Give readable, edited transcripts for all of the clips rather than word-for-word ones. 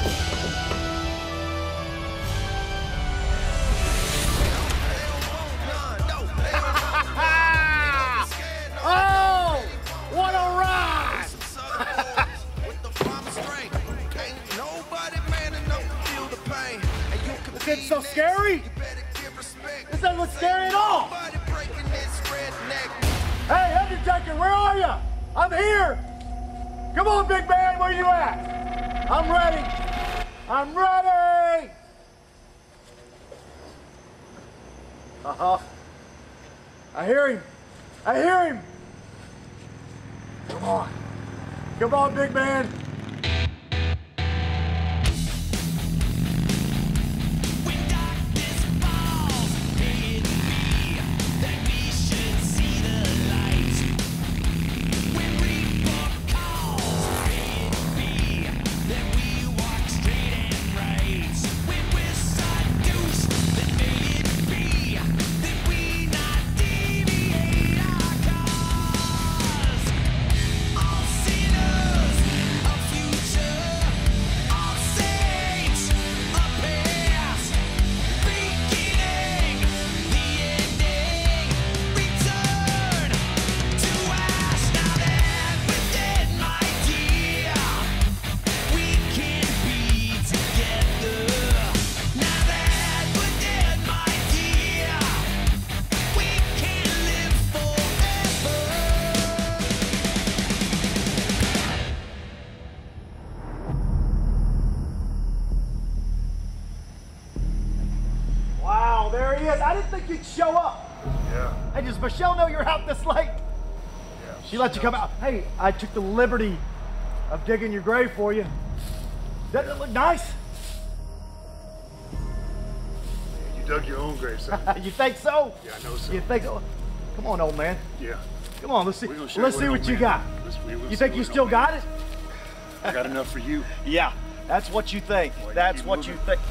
Oh, what a ride! This isn't so scary. This doesn't look scary at all. Hey, Undertaker, where are you? I'm here. Come on, big man, where you at? I'm ready. I'm ready. Uh-huh. I hear him. I hear him. Come on. Come on, big man. There he is. I didn't think you'd show up. Yeah. Hey, does Michelle know you're out this late? Yeah. She let you come out. Hey, I took the liberty of digging your grave for you. Doesn't it look nice? Yeah, you dug your own grave, son. You think so? Yeah, I know so. You think so? Come on, old man. Yeah. Come on, let's see. Let's see what you got. You think you still got it? I got enough for you. Yeah, that's what you think. Boy, That's what you think.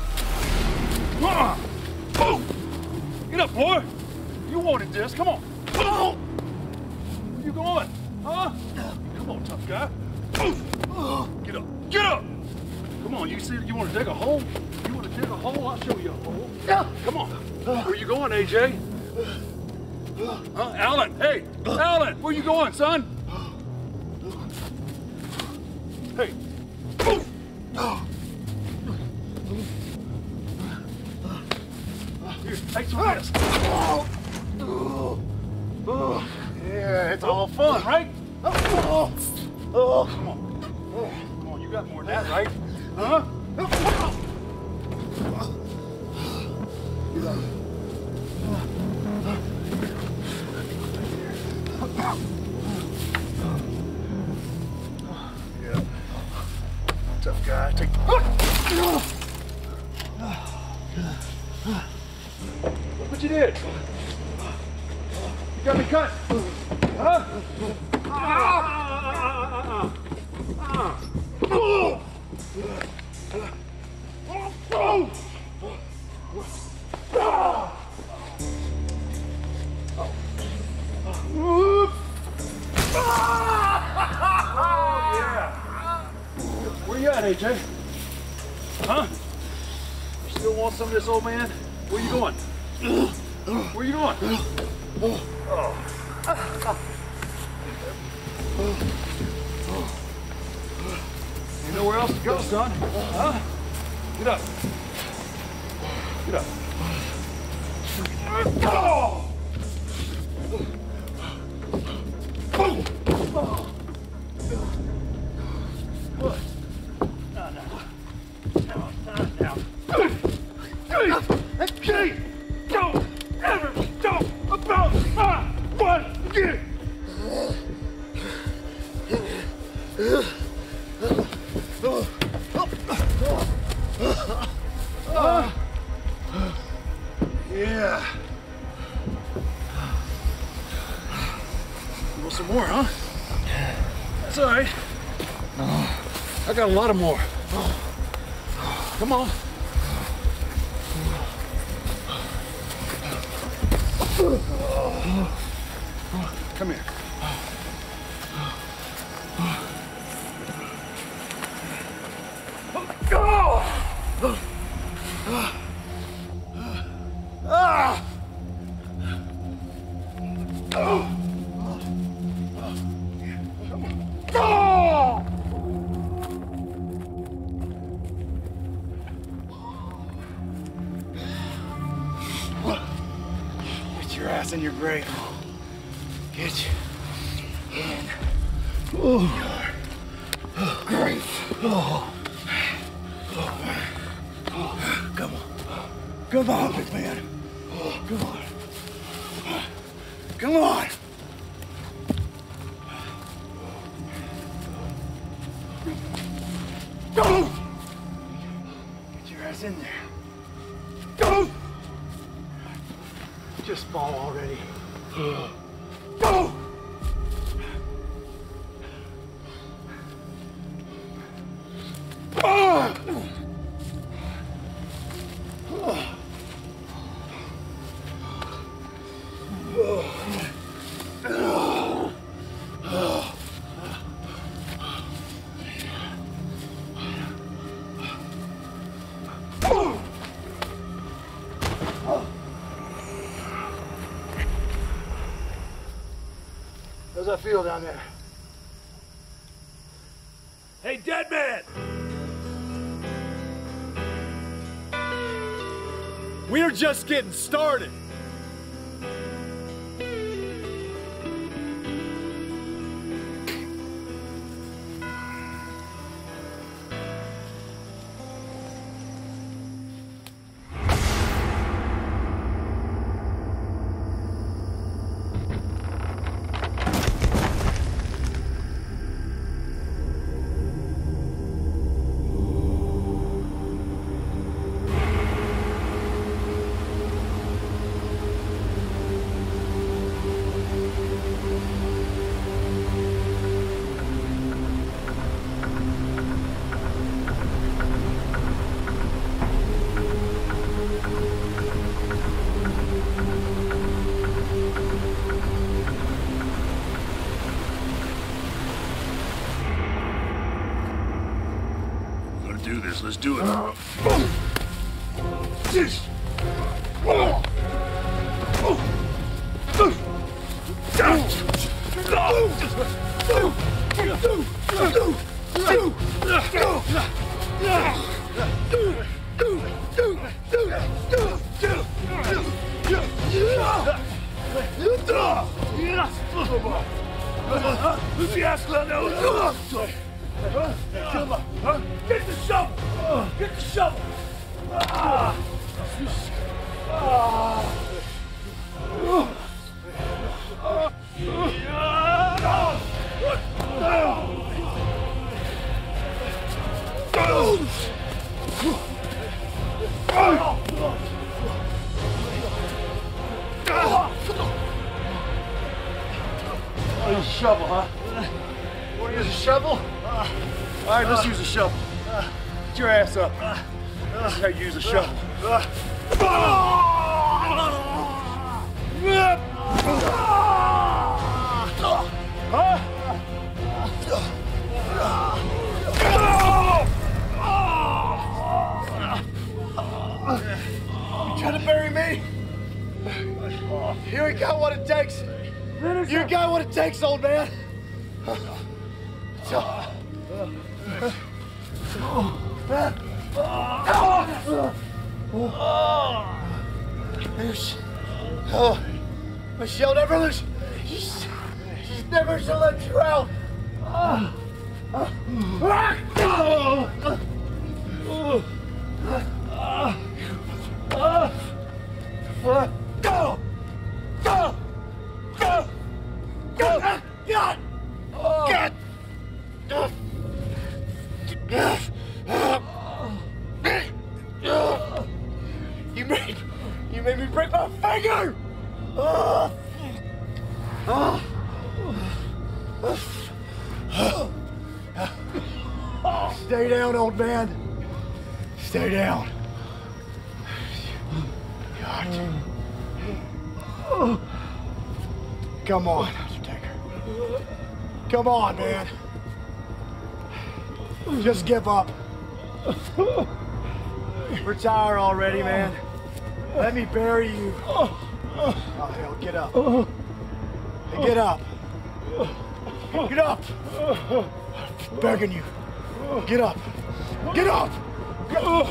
Boom! Get up, boy! You wanted this. Come on. Where you going? Huh? Come on, tough guy. Get up. Get up! Come on, you said you want to dig a hole? You want to dig a hole? I'll show you a hole. Come on. Where you going, AJ? Alan, hey! Alan, where you going, son? Hey. Here, take some of this. Yeah, it's all fun, right? Come on. Come on, you got more than that, right? Huh? Yeah. Tough guy. Take. Look what you did. You got me cut. Huh? Where you at, AJ? Huh? You still want some of this, old man? Where you going? Where you going? Oh. Ain't nowhere else to go, son. Huh? Get up. Get up. Oh! What? Hey! Don't ever talk about my one again! Yeah. You want some more, huh? That's all right. I got a lot of more. Come on. Come here. Go! Get your ass in your grave. Get in your grave. Come on. Come on, big man. Come on. Come on. Go! Get your ass in there. Go! Just fall already. Go! How's that feel down there? Hey, dead man! We're just getting started. Do this. Let's do it. Come on. Get the shovel. Get the shovel. Use a shovel, huh? You want to use a shovel? All right, let's use a shovel. Get your ass up. This is how you use a shovel. You trying to bury me? You ain't got what it takes. You ain't got what it takes, old man. Michelle never lose. She's never should let you out. Go! Go! Go! Go! God! God! You made me break my finger! Stay down, old man. Stay down. God. Come on, Undertaker. Come on, man. Just give up. Retire already, man. Let me bury you. Oh, hell, get up. Hey, get up. Get up. I'm begging you. Get up. Get up. Get up.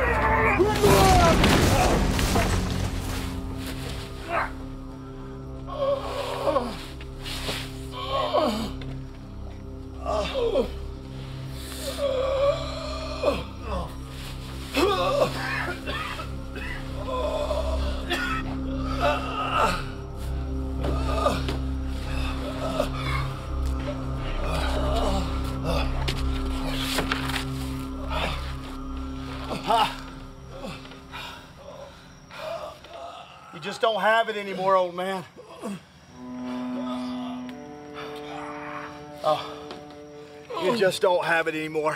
You just don't have it anymore, old man. Oh, you just don't have it anymore.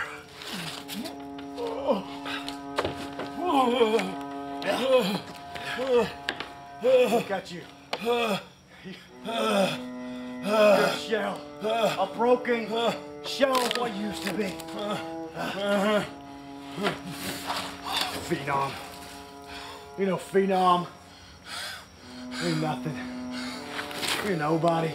Look at you. You're a shell. A broken shell of what you used to be. Phenom. You know, Phenom. You're nothing. You're nobody.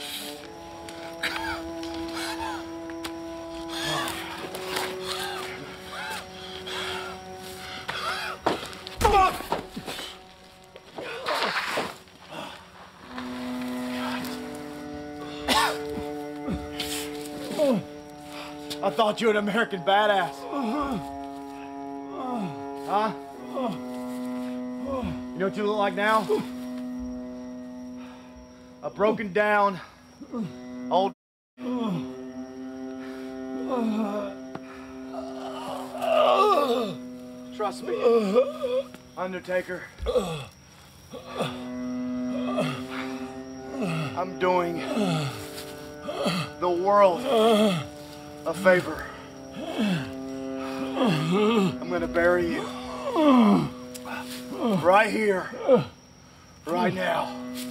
I thought you were an American badass. Huh? You know what you look like now? A broken down old. Trust me, Undertaker. I'm doing the world a favor. I'm gonna bury you right here, right now.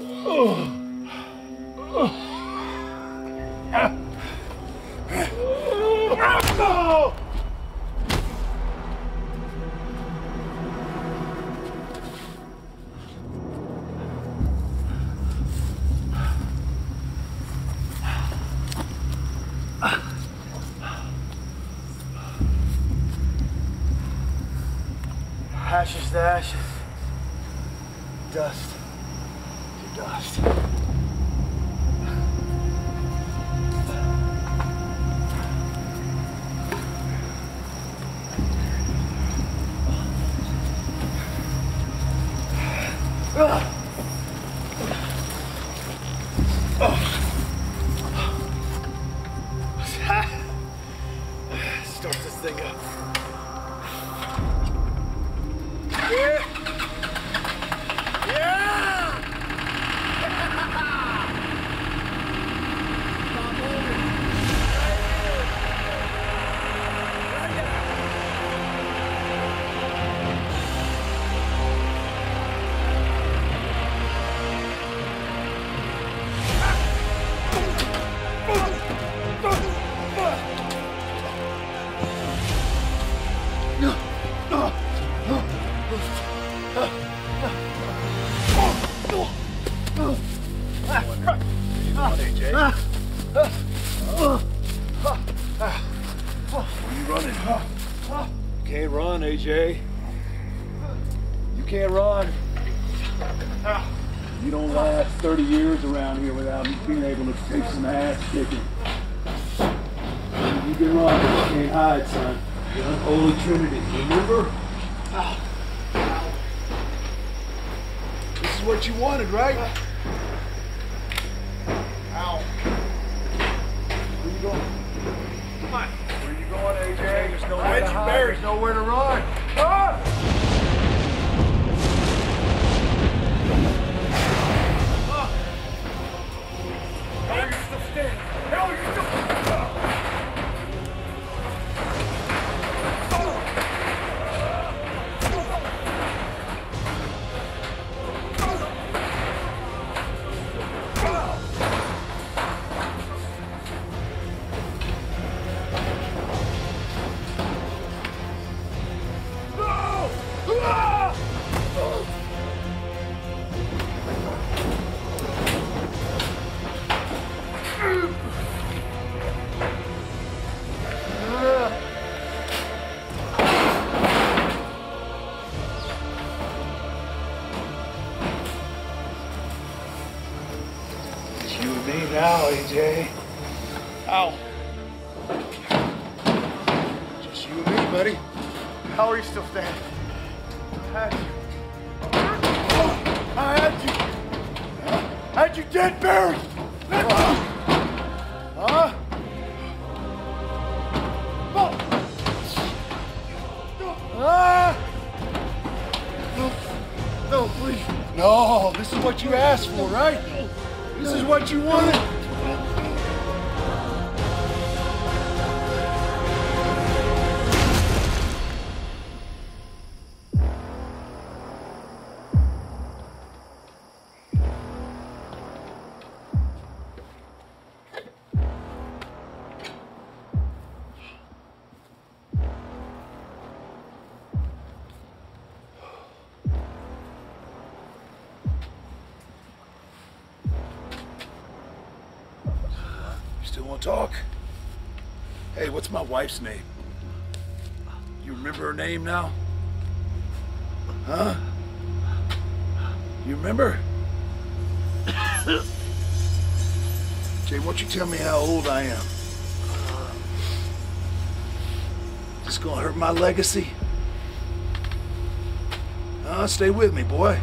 Ashes to ashes, dust to dust. Start this thing up. Yeah! Yeah! Can't run, AJ. You can't run. You don't last 30 years around here without being able to take some ass kicking. You can run, but you can't hide, son. You're an Holy Trinity, remember? This is what you wanted, right? Ow. Where you going? Come on. Where you going, AJ? There's Why'd you bury? There's nowhere to run. Hell, you're still standing. Hell, you're still... Now, AJ. Ow. Just you and me, buddy. How are you still standing? I had you dead, Barry! Huh? No, please. No, this is what you asked for, right? This is what you wanted. Still want to talk? Hey, what's my wife's name? You remember her name now? Huh? You remember? Jay, won't you tell me how old I am? This gonna hurt my legacy? Stay with me, boy.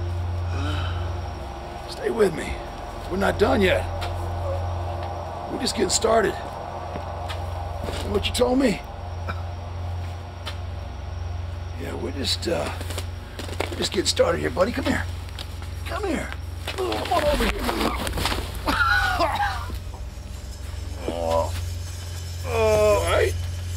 Stay with me. We're not done yet. We're just getting started. And what you told me? Yeah, we're just getting started here, buddy. Come here. Come here. Come on over here. All right.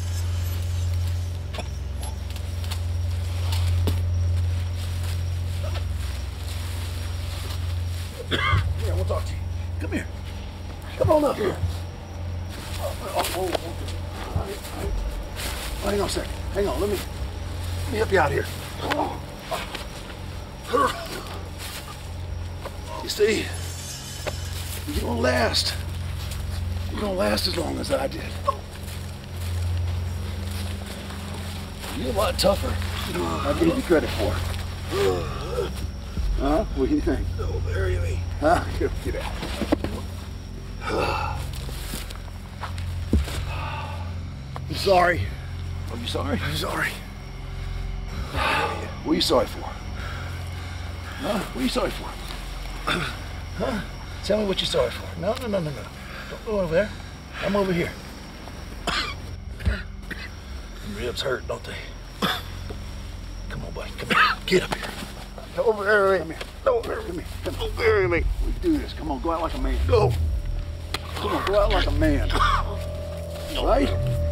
Yeah, we'll talk to you. Come here. Come on up here. Hang on a second. Hang on. Let me help you out here. You see, you don't last. You don't last as long as I did. You're a lot tougher. I gave you credit for. Huh? What do you think? Don't bury me. Huh? Get out. I'm sorry. Are you sorry? I'm sorry. What are you sorry for? Huh? What are you sorry for? Huh? Tell me what you're sorry for. No. Don't go over there. I'm over here. Ribs hurt, don't they? Come on, buddy. Come here. Get up here. Don't bury me. Come here. Don't bury me. Don't bury me. We can do this. Come on, go out like a man. Go. Come on, go out like a man. Right?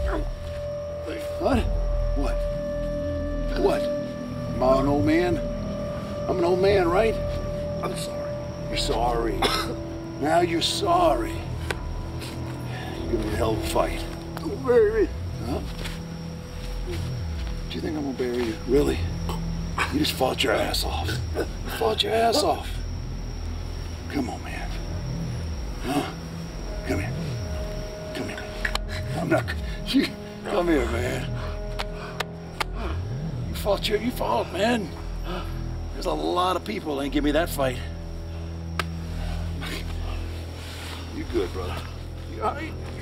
What? What? What? Am I an old man? I'm an old man, right? I'm sorry. You're sorry. Now you're sorry. You're gonna be a hell of a fight. Don't bury me. Huh? Do you think I'm gonna bury you? Really? You just fought your ass off. You fought your ass off. Come on, man. Huh? Come here. Come here. I'm not. Come here, man. You fought, man. There's a lot of people that ain't give me that fight. You good, brother? You all right?